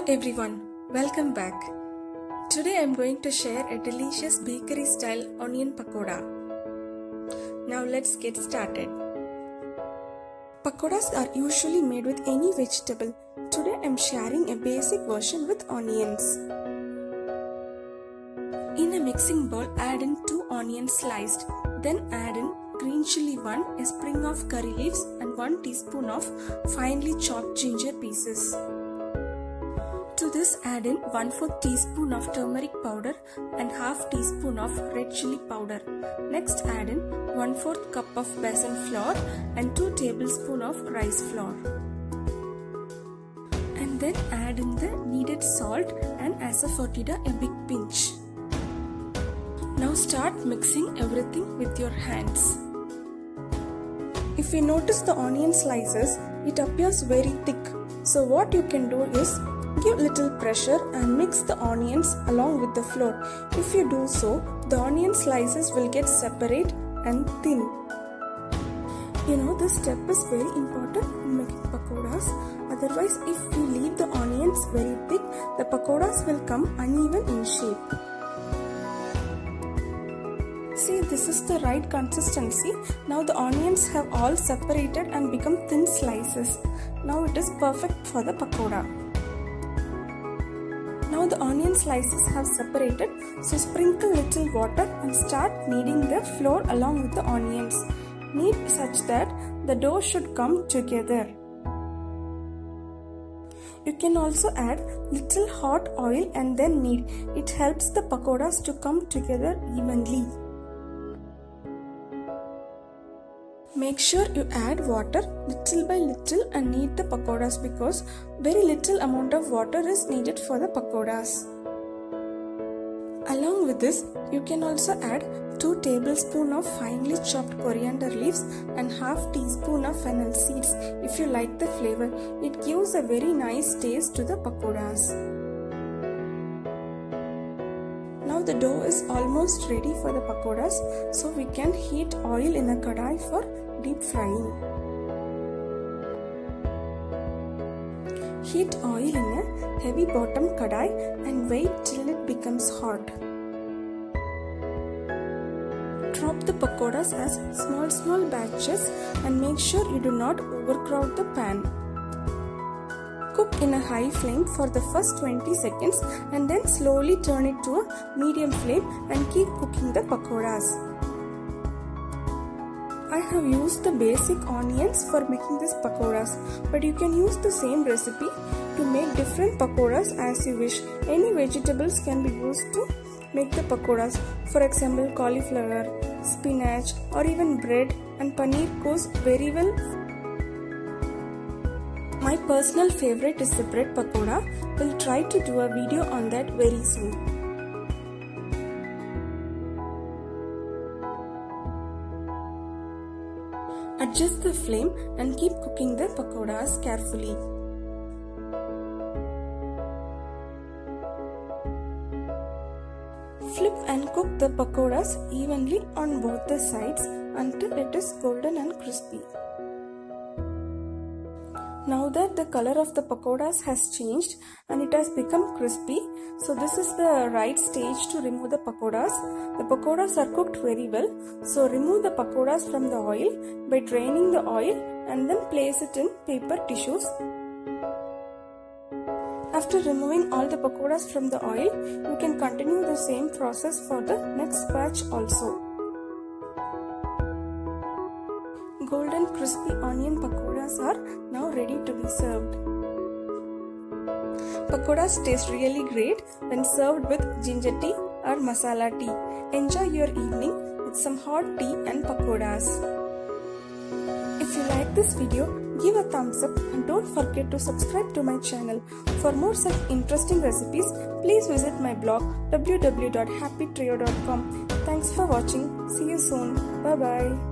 Hello everyone, welcome back. Today I am going to share a delicious bakery style onion pakoda. Now let's get started. Pakodas are usually made with any vegetable. Today I am sharing a basic version with onions. In a mixing bowl, add in 2 onions sliced. Then add in green chilli 1, a sprig of curry leaves and 1 teaspoon of finely chopped ginger pieces. To this add in 1/4 teaspoon of turmeric powder and half teaspoon of red chilli powder. Next add in 1/4 cup of besan flour and 2 tablespoons of rice flour. And then add in the needed salt and asafoetida a big pinch. Now start mixing everything with your hands. If you notice the onion slices, it appears very thick. So what you can do is give little pressure and mix the onions along with the flour. If you do so, the onion slices will get separate and thin. You know, this step is very important in making pakodas. Otherwise, if you leave the onions very thick, the pakodas will come uneven in shape. See, this is the right consistency. Now the onions have all separated and become thin slices. Now it is perfect for the pakoda. Now the onion slices have separated, so sprinkle little water and start kneading the flour along with the onions. Knead such that the dough should come together. You can also add little hot oil and then knead. It helps the pakodas to come together evenly. Make sure you add water little by little and knead the pakodas because very little amount of water is needed for the pakodas. Along with this, you can also add 2 tablespoons of finely chopped coriander leaves and half teaspoon of fennel seeds if you like the flavor. It gives a very nice taste to the pakodas. Now the dough is almost ready for the pakodas, so we can heat oil in a kadai for deep frying. Heat oil in a heavy bottom kadai and wait till it becomes hot. Drop the pakodas as small batches and make sure you do not overcrowd the pan. Cook in a high flame for the first 20 seconds and then slowly turn it to a medium flame and keep cooking the pakodas. I have used the basic onions for making these pakodas, but you can use the same recipe to make different pakodas as you wish. Any vegetables can be used to make the pakodas. For example, cauliflower, spinach or even bread and paneer goes very well. My personal favorite is the bread pakoda. We'll try to do a video on that very soon. Adjust the flame and keep cooking the pakodas carefully. Flip and cook the pakodas evenly on both the sides until it is golden and crispy. Now that the color of the pakodas has changed and it has become crispy, so this is the right stage to remove the pakodas. The pakodas are cooked very well, so remove the pakodas from the oil by draining the oil and then place it in paper tissues. After removing all the pakodas from the oil, you can continue the same process for the next batch also. Golden crispy onion pakodas are now ready to be served. Pakodas taste really great when served with ginger tea or masala tea. Enjoy your evening with some hot tea and pakodas. If you like this video, give a thumbs up and don't forget to subscribe to my channel. For more such interesting recipes, please visit my blog www.happytrio.com. Thanks for watching. See you soon. Bye bye.